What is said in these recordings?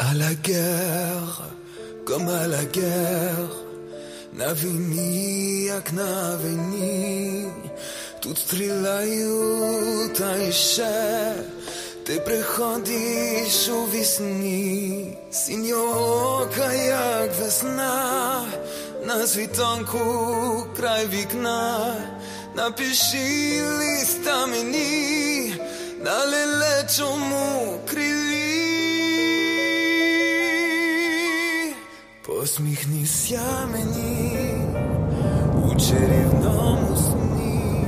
À la guerre, comme à la guerre, на війні, як на війні, тут стріляють, а іще ти приходиш у вісні, синьока, як весна, на світанку край вікна, напиши листа мені на лелечому крилі. Посміхнися мені у чарівному сні.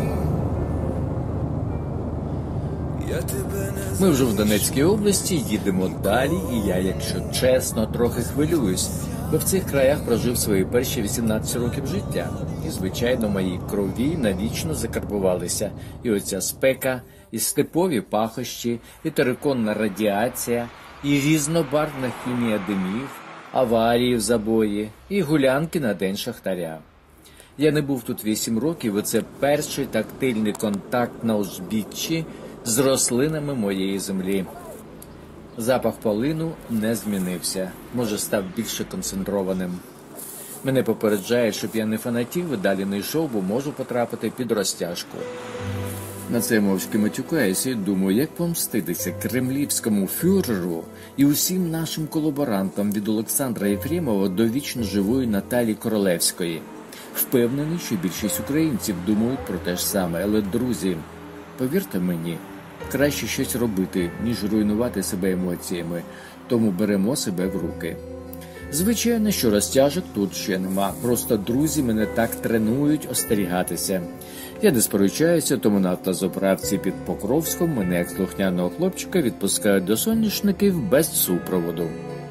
Я тебе не... Ми вже в Донецькій області, їдемо далі, і я, якщо чесно, трохи хвилююсь, бо в цих краях прожив свої перші 18 років життя. І, звичайно, мої крові навічно закарбувалися і оця спека, і степові пахощі, і териконна радіація, і різнобарвна хімія димів, аварії в забої і гулянки на День Шахтаря. Я не був тут 8 років, і це перший тактильний контакт на узбіччі з рослинами моєї землі. Запах полину не змінився, може став більше концентрованим. Мене попереджають, щоб я не фанатів і далі не йшов, бо можу потрапити під розтяжку. На це мовчки матюкаюся і думаю, як помститися кремлівському фюреру і усім нашим колаборантам від Олександра Єфремова до вічно живої Наталі Королевської. Впевнений, що більшість українців думають про те ж саме, але, друзі, повірте мені, краще щось робити, ніж руйнувати себе емоціями, тому беремо себе в руки. Звичайно, що розтяжок тут ще нема, просто друзі мене так тренують остерігатися. Я не сперечаюся, тому на автозаправці під Покровськом мене, як слухняного хлопчика, відпускають до Соняшників без супроводу.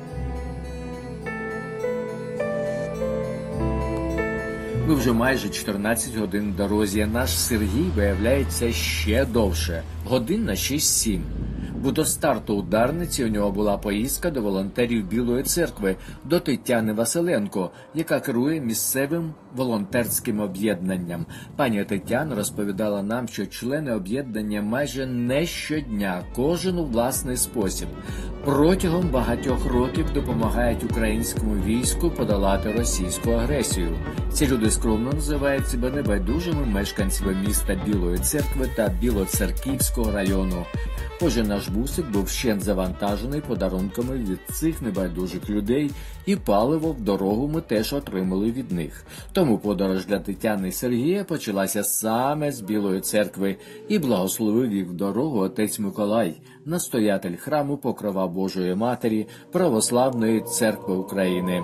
Ми вже майже 14 годин в дорозі, а наш Сергій виявляється ще довше – годин на 6-7. Бо до старту ударниці у нього була поїздка до волонтерів Білої церкви, до Тетяни Василенко, яка керує місцевим волонтерським об'єднанням. Пані Тетяна розповідала нам, що члени об'єднання майже не щодня, кожен у власний спосіб, протягом багатьох років допомагають українському війську подолати російську агресію. Ці люди скромно називають себе небайдужими мешканцями міста Білої церкви та Білоцерківського району. Отже, наш бусик був вщент завантажений подарунками від цих небайдужих людей, і паливо в дорогу ми теж отримали від них. Тому подорож для Тетяни і Сергія почалася саме з Білої церкви, і благословив їх в дорогу отець Миколай, настоятель храму Покрова Божої Матері Православної церкви України.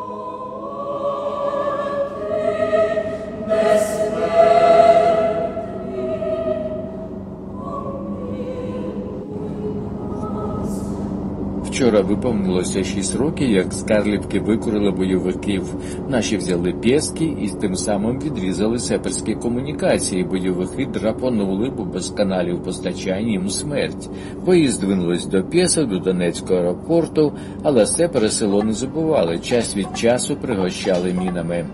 Вчора виповнилося 6 років, як з Карлівки викурили бойовиків. Наші взяли Пєски і тим самим відрізали сеперські комунікації. Бойовики драпанули, бо без каналів постачання їм смерть. Бої здвинулись до Пєсок, до Донецького аеропорту, але сепери село не забували. Час від часу пригощали мінами.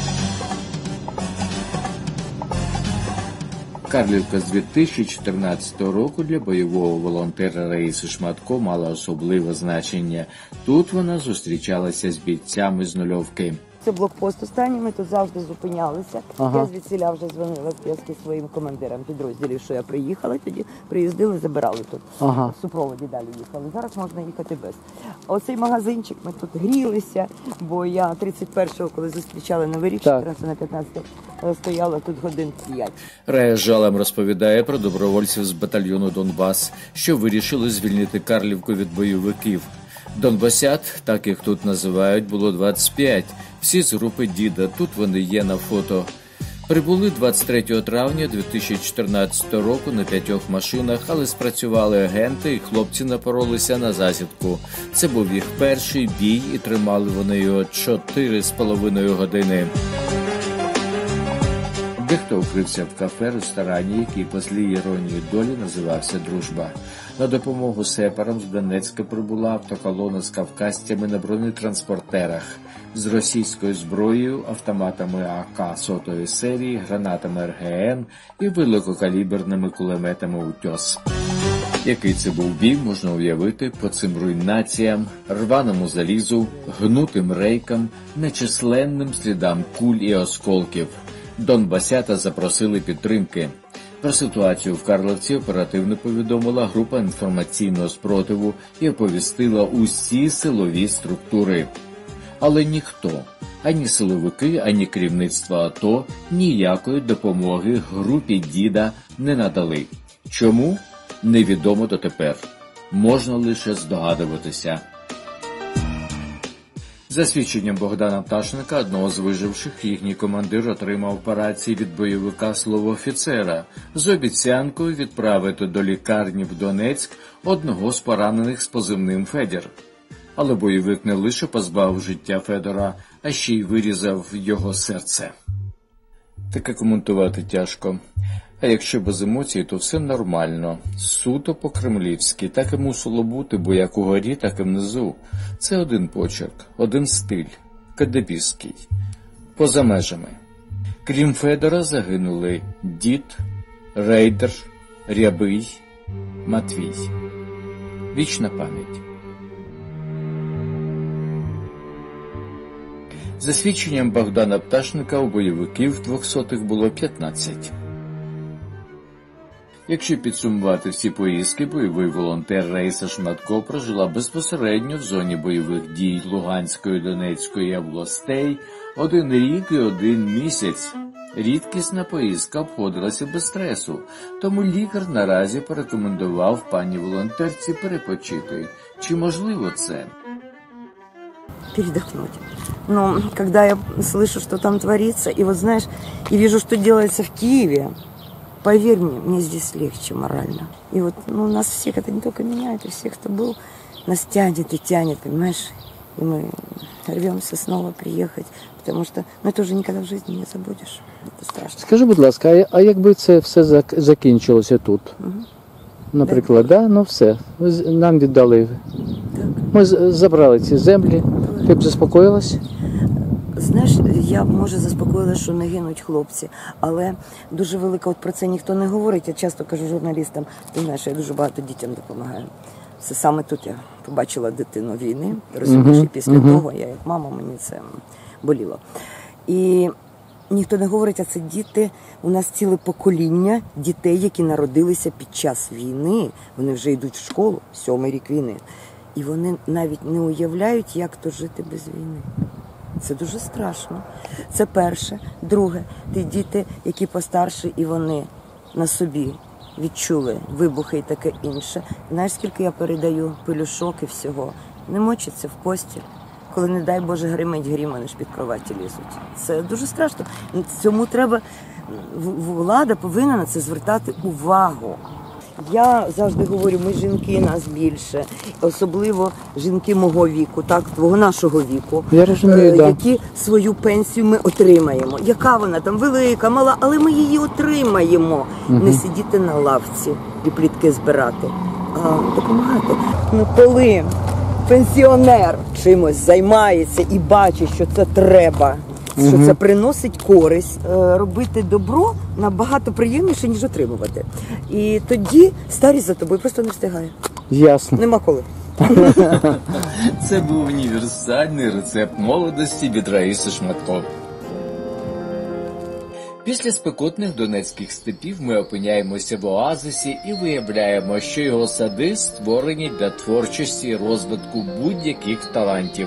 Карлівка з 2014 року для бойового волонтера Раїси Шматко мала особливе значення. Тут вона зустрічалася з бійцями з нульовки. Це блокпост останній, ми тут завжди зупинялися. Я звідсіля вже дзвонила в Пєски своїм командирам підрозділів, що я приїхала, тоді приїздили, забирали тут. В супроводі далі їхали. Зараз можна їхати без. Оцей магазинчик, ми тут грілися, бо я 31-го, коли зустрічали Новий рік, 14 на 15, стояла тут годин 5. Рая жалем розповідає про добровольців з батальйону «Донбас», що вирішили звільнити Карлівку від бойовиків. Донбасят, так їх тут називають, було 25. Всі з групи «Діда». Тут вони є на фото. Прибули 23 травня 2014 року на 5 машинах, але спрацювали агенти і хлопці напоролися на засідку. Це був їх перший бій і тримали вони його 4,5 години. Дехто укрився в кафе-ресторані, який по злій іронії долі називався «Дружба». На допомогу сепарам з Донецька прибула автоколона з кавказцями на бронетранспортерах, з російською зброєю, автоматами АК сотої серії, гранатами РГН і великокаліберними кулеметами «Утьос». Який це був бій, можна уявити по цим руйнаціям, рваному залізу, гнутим рейкам, нечисленним слідам куль і осколків. Донбасята запросили підтримки. Про ситуацію в Карловці оперативно повідомила група інформаційного спротиву і оповістила усі силові структури. Але ніхто, ані силовики, ані керівництво АТО ніякої допомоги групі діда не надали. Чому? Невідомо дотепер. Можна лише здогадуватися. За свідченням Богдана Пташника, одного з виживших, їхній командир отримав по рації від бойовика слово офіцера з обіцянкою відправити до лікарні в Донецьк одного з поранених з позивним «Федір». Але бойовик не лише позбавив життя Федора, а ще й вирізав його серце. Таке коментувати тяжко. А якщо без емоцій, то все нормально. Суто по-кремлівськи. Так і мусило бути, бо як угорі, так і внизу. Це один почерк, один стиль. КДБівський. Поза межами. Крім Федора загинули Дід, Рейдер, Рябий, Матвій. Вічна пам'ять. За свідченням Богдана Пташника, у бойовиків 200-х було 15. Якщо підсумувати всі поїздки, бойовий волонтер Раїса Шматко прожила безпосередньо в зоні бойових дій Луганської, Донецької областей 1 рік і 1 місяць. Рідкісна поїздка обходилася без стресу, тому лікар наразі порекомендував пані волонтерці перепочити. Чи можливо це? Передохнуть. Но когда я слышу, что там творится, и вот знаешь, и вижу, что делается в Киеве, поверь мне здесь легче морально. И вот у нас всех, это не только меня, это всех, кто был, нас тянет и тянет, понимаешь? И мы рвемся снова приехать, потому что это уже никогда в жизни не забудешь. Это страшно. Скажи, будь ласка, а якби це все закінчилося тут? Угу. Наприклад, да? Ну все, нам віддали. Так. Ми забрали ці землі, ти б заспокоїлась? Знаєш, я б, може, заспокоїла, що не гинуть хлопці, але дуже велика, от про це ніхто не говорить. Я часто кажу журналістам, ти знаєш, я дуже багато дітям допомагаю. Це саме тут я побачила дитину війни, розумієш, і після того я, як мама, мені це боліло. І ніхто не говорить, а це діти, у нас ціле покоління дітей, які народилися під час війни, вони вже йдуть в школу, 7-й рік війни, і вони навіть не уявляють, як то жити без війни. Це дуже страшно. Це перше. Друге, ті діти, які постарші, і вони на собі відчули вибухи і таке інше. Знаєш, скільки я передаю пелюшок і всього? Не мочаться в постіль. Коли, не дай Боже, гримить грім, вони ж під кроваті лізуть. Це дуже страшно. Цьому треба, влада повинна на це звертати увагу. Я завжди говорю, ми жінки, нас більше, особливо жінки мого віку, так, твого нашого віку, я розумію, да. Які свою пенсію ми отримаємо. Яка вона там, велика, мала, але ми її отримаємо. Не сидіти на лавці і плітки збирати, а допомагати. Ну, коли пенсіонер чимось займається і бачить, що це треба, що це приносить користь, робити добро набагато приємніше, ніж отримувати. І тоді старість за тобою просто не встигає. Ясно. Нема коли. Це був універсальний рецепт молодості від Раїси Шматко. Після спекотних донецьких степів ми опиняємося в оазисі і виявляємо, що його сади створені для творчості і розвитку будь-яких талантів.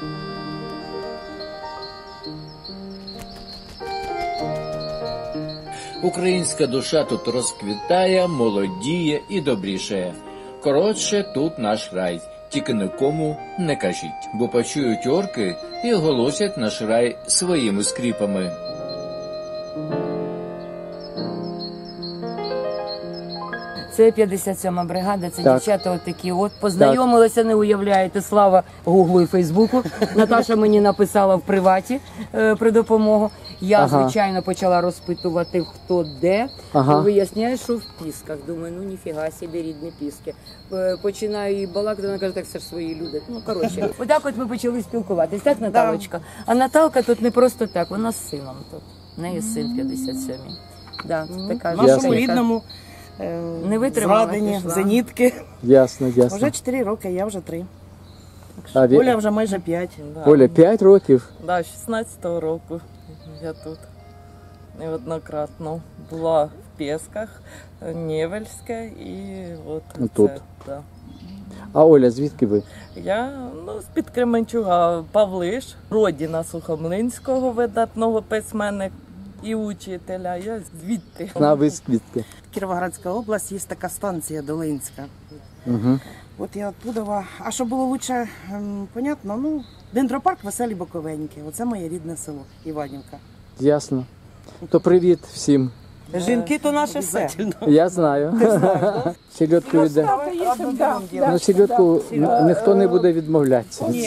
Українська душа тут розквітає, молодіє і добрішає. Коротше, тут наш рай. Тільки нікому не кажіть, бо почують орки і оголосять наш рай своїми скріпами. Це 57-ма бригада, це так. Дівчата отакі от. Познайомилися, не уявляєте, слава Гуглу і Фейсбуку. Наташа мені написала в приваті про допомогу. Я, звичайно, почала розпитувати, хто де. Виясняю, що в Пісках. Думаю, ну ніфіга собі, рідні Піски. Починаю її балакати, вона каже, так це ж свої люди. Ну, коротше. Отак от ми почали спілкуватись, так, Наталочка? А Наталка тут не просто так, вона з сином тут. В неї син 57-й. Да, така нашому рідному Не витримала, зрадені, пішла. зенітки. Ясно, ясно. Вже 4 роки, я вже 3. А Оля вже майже 5. Оля, 5 років? Да, 16-го року я тут неоднократно була в Пєсках, Невельське і от Тут. це. Да. А Оля, звідки ви? Я з-під Кременчуга, Павлиш, родина Сухомлинського, видатного письменника і учителя. Я звідти. А ви звідки? Кіровоградська область, є така станція Долинська. Угу. От я оттуда. А що було лучше, понятно, ну, дендропарк Веселі Боковеньки. Оце моє рідне село, Іванівка. Ясно. То привіт всім. Жінки то наше все. Я знаю. Селедку відде. Ну, селедку ніхто не буде відмовлятися від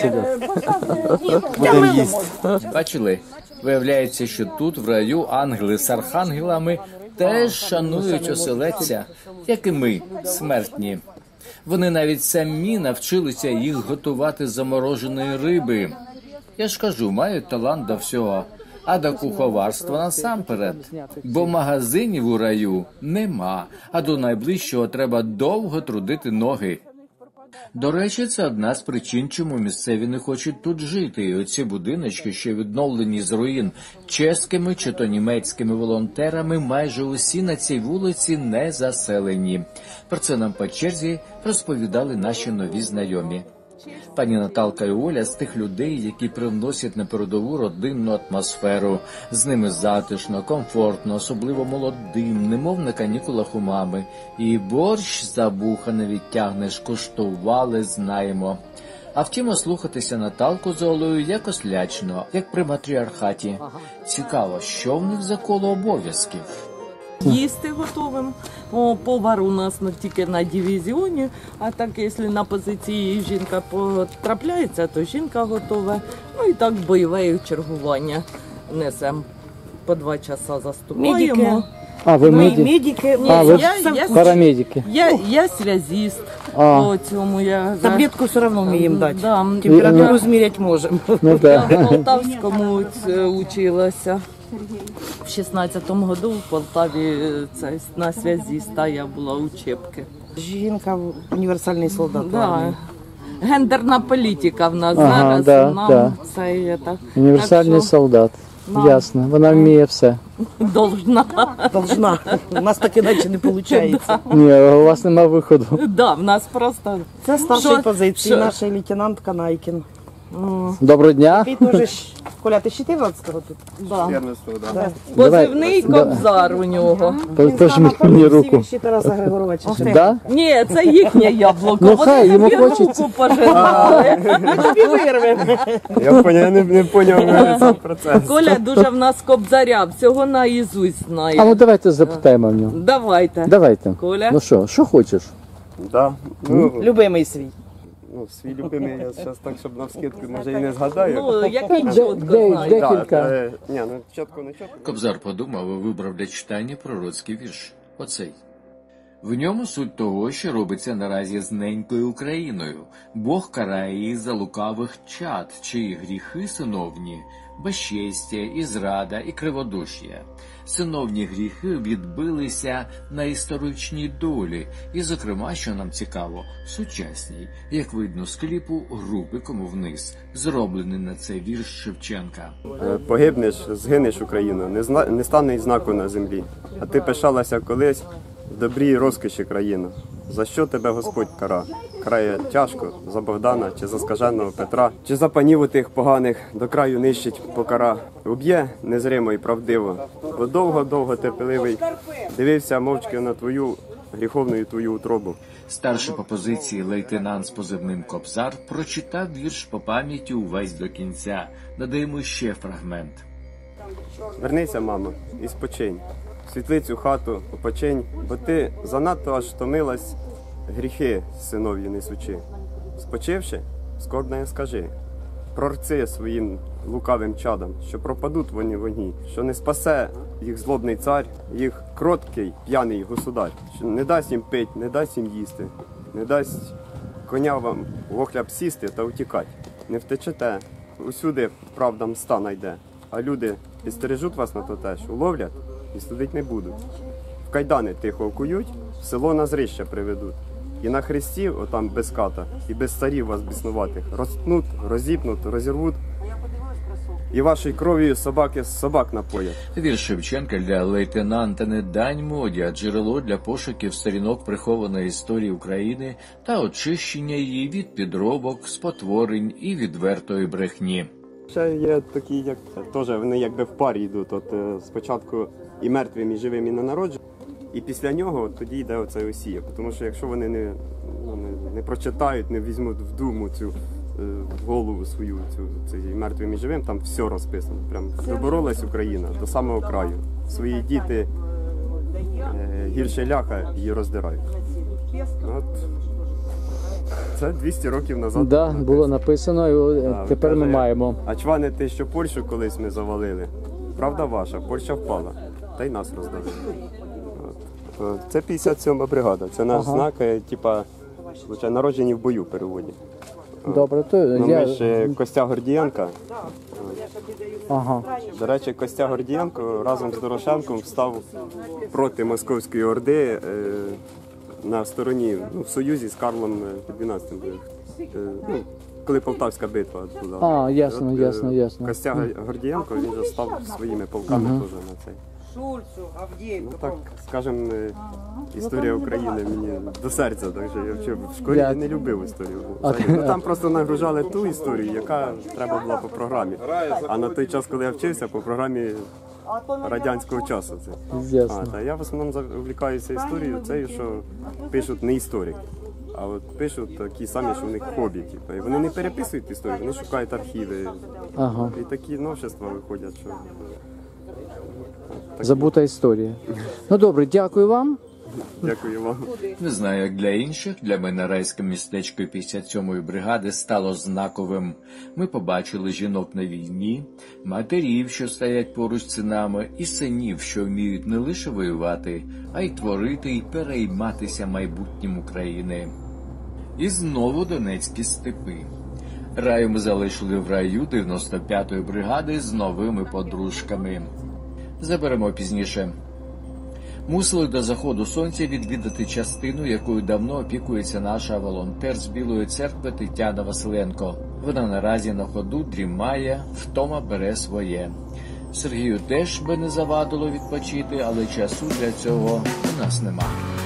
селедки. Бачили? Виявляється, що тут, в раю, ангели з архангелами теж шанують оселедця, як і ми, смертні. Вони навіть самі навчилися їх готувати з замороженої риби. Я ж кажу, мають талант до всього, а до куховарства насамперед. Бо магазинів у раю нема, а до найближчого треба довго трудити ноги. До речі, це одна з причин, чому місцеві не хочуть тут жити. І оці будиночки, що відновлені з руїн чеськими чи то німецькими волонтерами, майже усі на цій вулиці не заселені. Про це нам по черзі розповідали наші нові знайомі. Пані Наталка і Оля з тих людей, які привносять на передову родинну атмосферу. З ними затишно, комфортно, особливо молодим, немов на канікулах у мами. І борщ за вуха не відтягнеш, коштували, знаємо. А втім, слухатися Наталку з Олею якось лячно, як при матріархаті. Цікаво, що в них за коло обов'язків? Їсти готовим. О, повар у нас тільки на дивізіоні, а так, якщо на позиції жінка потрапляється, то жінка готова. Ну і так бойове чергування несемо. По 2 часа заступаємо. Медики. А, ви Ми медики? медики. Ні, А, ви я парамедики? Я связіст. А. По цьому я Таблетку все одно вміємо дати. Да, Температуру зміряти можемо. Ну я так. в Полтавському училася. В 16-му году в Полтаві це, на связіста я була учебки. Жінка універсальний солдат. в Да. армії. Гендерна політика в нас Ага, зараз. да, Нам да. це є так. Універсальний Так що солдат. нам- Ясно. Вона вміє все. должна. Должна. У нас так іначе не виходить. Ні, у вас нема виходу. Да, в нас просто Це старший Що? позиції, Що? наш лейтенант Канайкін. Доброго дня. Ти теж, Коля, ти 14-го тут? да. Да. Позивний Давай, Кобзар у нього. Пожміть мені руку. Всі Тараса Григоровича. Да? Ні, це їхнє яблуко. Ну, Вони хай, йому собі хочеться. руку пожинали. Тобі вирвемо. Я поняв, не поняв цей процес. Коля дуже в нас Кобзаря, всього наїзусть А знає. ну давайте запитаємо в нього. Давайте. Давайте. Коля. Ну що хочеш? Да. Ну, Любимий свій. свій любимий, я зараз так, щоб навскидку, може і не згадаю. Ну, який чітко де- знає. Да, декілька. ні, ну чітко не чітко. Кобзар подумав і вибрав для читання пророцький вірш. Оцей. В ньому суть того, що робиться наразі з ненькою Україною. Бог карає її за лукавих чад, чиї гріхи синовні, безчестя, і зрада, і криводуш'я. Синовні гріхи відбилися на історичній долі, і, зокрема, що нам цікаво, сучасній, як видно з кліпу «Грубиком вниз», зроблений на цей вірш Шевченка. Погибнеш, згинеш Україна, не стане й знаку на землі. А ти пишалася колись в добрій розкоші країна. За що тебе Господь кара? Крає тяжко за Богдана чи за скаженого Петра, чи за панів у тих поганих до краю нищить покара. Уб'є незримо і правдиво, бо довго-довго терпеливий дивився мовчки на твою гріховну твою утробу. Старший по позиції лейтенант з позивним Кобзар прочитав вірш по пам'яті увесь до кінця. Надаємо ще фрагмент. Вернися, мамо, і спочинь. В світлицю хату опочинь, бо ти занадто аж втомилась гріхи синов'ї несучи. Спочивши, скорбне скажи, прорци своїм лукавим чадам, що пропадуть вони в вогні, що не спасе їх злобний цар, їх кроткий п'яний государ, що не дасть їм пить, не дасть їм їсти, не дасть коня вам в охляб сісти та утікать. Не втечете, усюди правда мста найде, а люди підстережуть вас на то теж, уловлять і судить не будуть. В кайдани тихо окують, в село на зрище приведуть. І на хресті, отам без ката, і без царів вас біснуватих, розтнуть, розіпнуть, розірвуть, і вашою кров'ю собаки з собак напоять. Вірш Шевченка для лейтенанта не дань моді, а джерело для пошуків сторінок прихованої історії України та очищення її від підробок, спотворень і відвертої брехні. Ще є такі, як теж вони якби в парі йдуть. От спочатку і мертвим, і живим, і ненародженим, і після нього тоді йде оцей Осія. Тому що якщо вони не прочитають, не візьмуть в думу цю в голову свою, цей мертвим і живим, там все розписано. Прям доборолась Україна до самого краю. Свої діти гірше ляха її роздирають. От. Це 200 років назад. Да, було написано, і тепер ми маємо. А чванити, що Польщу колись ми завалили. Правда ваша, Польща впала, та й нас роздали. Це 57-ма бригада, це наш знак, типа, народжені в бою переводі. Добре, то Ми ж Костя Гордієнка. Ага. До речі, Костя Гордієнко разом з Дорошенком став проти Московської Орди на стороні, в союзі з Карлом XII. Коли Полтавська битва була. Ясно. Костя Гордієнко, він же став своїми полками теж на цей. Так, скажем, історія України мені до серця, так що я вчив в школі, я не любив історію. Там просто нагружали ту історію, яка треба була по програмі. А на той час, коли я вчився, по програмі радянського часу. А я в основному увлікаюся історією, це що пишуть не історики, а от пишуть такі самі, що в них хобі. Типу. І вони не переписують історію, вони шукають архіви. І такі новшества виходять, що... Забута історія. Ну добре, дякую вам. Дякую вам. Не знаю, як для інших, для мене райське містечко 57-ї бригади стало знаковим. Ми побачили жінок на війні, матерів, що стоять поруч з синами, і синів, що вміють не лише воювати, а й творити і перейматися майбутнім України. І знову донецькі степи. Раю ми залишили в раю 95-ї бригади з новими подружками. Заберемо пізніше. Мусили до заходу сонця відвідати частину, якою давно опікується наша волонтер з Білої церкви Тетяна Василенко. Вона наразі на ходу дрімає, втома бере своє. Сергію теж би не завадило відпочити, але часу для цього у нас нема.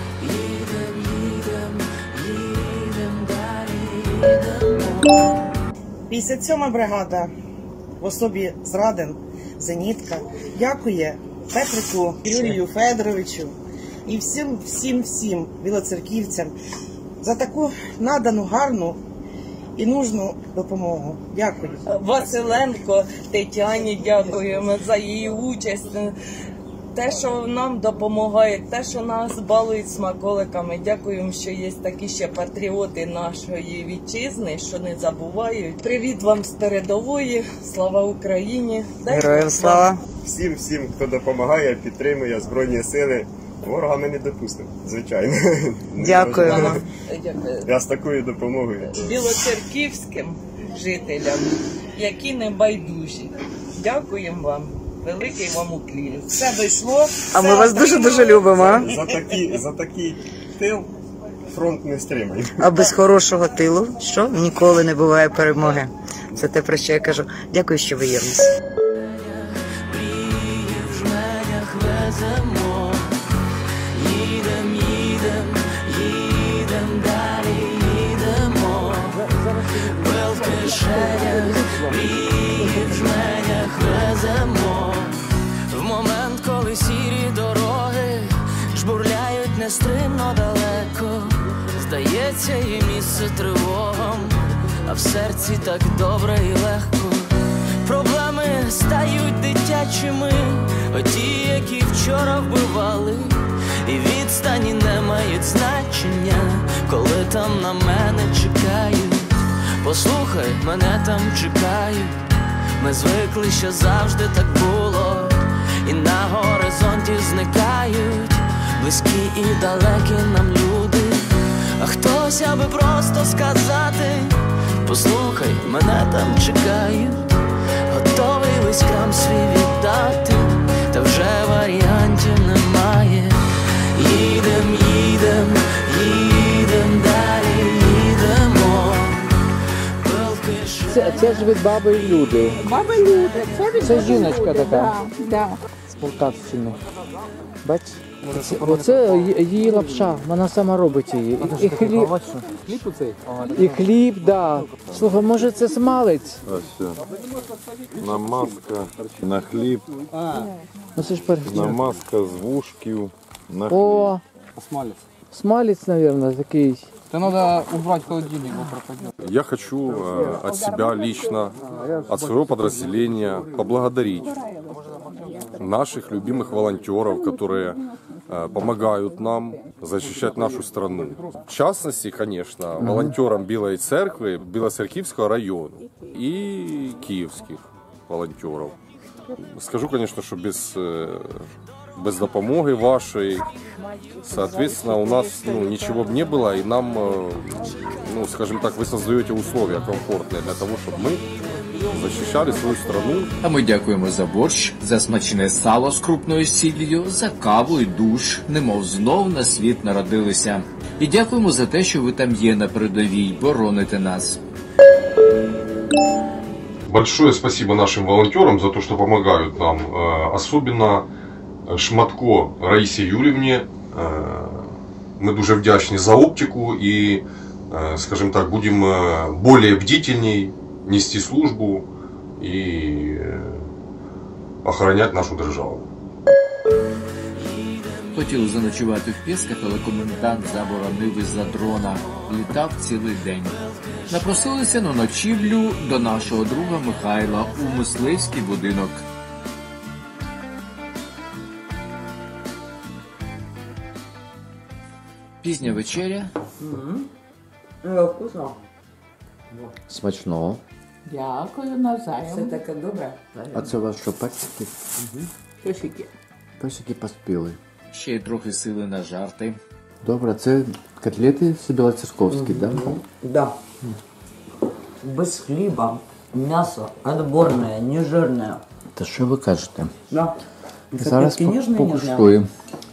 Їдем. 57-ма бригада в особі Зрадин, Зенітка, дякує Петрику Юрію Федоровичу і всім білоцерківцям за таку надану, гарну і нужну допомогу. Дякую. Василенко Тетяні дякуємо за її участь, те, що нам допомагає, те, що нас балують смаколиками. Дякуємо, що є такі ще патріоти нашої вітчизни, що не забувають. Привіт вам з передової, слава Україні! Героям слава! Всім, хто допомагає, підтримує Збройні сили. Ворога ми не допустимо, звичайно. Дякую. Я з такою допомогою. Білоцерківським жителям, які не байдужі. Дякуємо вам. Великий вам уклін. Все дійшло. А ми вас дуже-дуже любимо. За такий тил фронт не стримає. А без хорошого тилу, що? Ніколи не буває перемоги. Це те, про що я кажу. Дякую, що ви є в нас. Їдем далі, їдемо. Пил в кишенях, мрії в жменях веземо. В момент, коли сірі дороги жбурляють нестримно далеко, здається, і місце тривогам, а в серці так добре і легко. Проблеми стають дитячими, оті, які вчора вбивали, і відстані не мають значення, коли там на мене чекають. Послухай, мене там чекають, ми звикли, що завжди так було, і на горизонті зникають близькі і далекі нам люди. А хтось, аби просто сказати, послухай, мене там чекають, готовий весь крам свій віддати, та вже варіантів немає. Їдем Це ж від баби і люди. Баби люди, Це жіночка така. Да, да. З Полтавщини. Бач? Оце її лапша, вона сама робить її. І хліб. Хліб оцей? І хліб, да. Слухай, може це смалець? Ось. Намазка на хліб, Ну це ж перший. намазка з вушків на хліб. О, Смалець. смалець, мабуть, такий. Это надо убрать в холодильник, его пропадет. Я хочу от себя лично, от своего подразделения поблагодарить наших любимых волонтеров, которые помогают нам защищать нашу страну. В частности, конечно, волонтерам Белой Церкви, Белоцерківського району и киевских волонтеров. Скажу, конечно, что без допомоги вашей, соответственно, у нас ничего бы не было, и нам, скажем так, вы создаете условия комфортные для того, чтобы мы защищали свою страну. А ми дякуємо за борщ, за смачне сало з крупною сіллю, за каву і душ, немов знов на світ народилися. І дякуємо за те, що ви там є на передовій, бороните нас. Большое спасибо нашим волонтерам за то, что помогают нам. Особенно Шматко Раїсі Юрівні. Мы дуже вдячні за оптику и, скажем так, будем более бдительней нести службу и охранять нашу державу. Хотіли заночувати в Пєсках, але комендант заборонив із-за дрона. Літав цілий день. Напросилися на ночівлю до нашого друга Михайла у мисливський будинок. Пізня вечеря. Вкусно. Смачного. Дякую, Все навзаєм. таке добре. А це у вас що, персики? Песики. Персики поспіли. Ще й трохи сили на жарти. Добре, це котлети білоцерковські, так? Да. Без хліба, м'ясо отборне, не жирне. Та що ви кажете? Да. Зараз Котлетки ніжні, покуштуємо.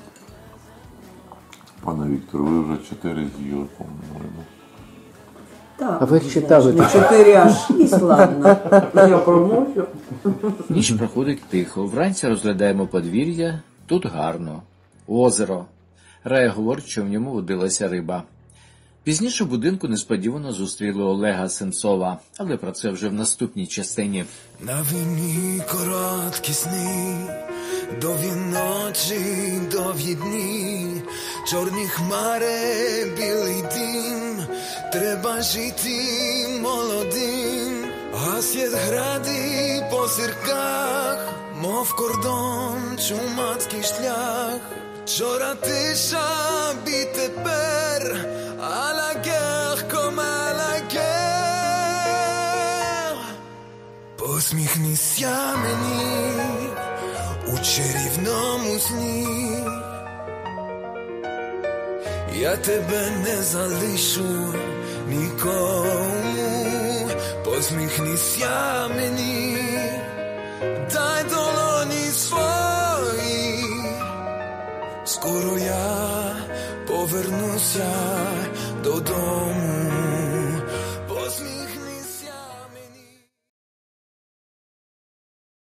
Пане Віктор, ви вже 4 з'їли, по-моєму. Так, А ви їх читали? не 4, а 6, ладно. Я промовлю. Ніч проходить тихо. Вранці розглядаємо подвір'я. Тут гарно. Озеро. Рая говорить, що в ньому водилася риба. Пізніше в будинку несподівано зустріли Олега Сенцова, але про це вже в наступній частині. На війні короткі сни, довгі ночі, довгі дні, чорні хмари, білий дим, треба жити молодим, а світ гради по сірках, мов кордон, чумацький шлях. Вчора тиша, бі тепер, а la guerre comme à la guerre. Посміхнися мені у чарівному сні, я тебе не залишу нікому. Посміхнися мені, дай долоні свої, скоро я повернуся додому.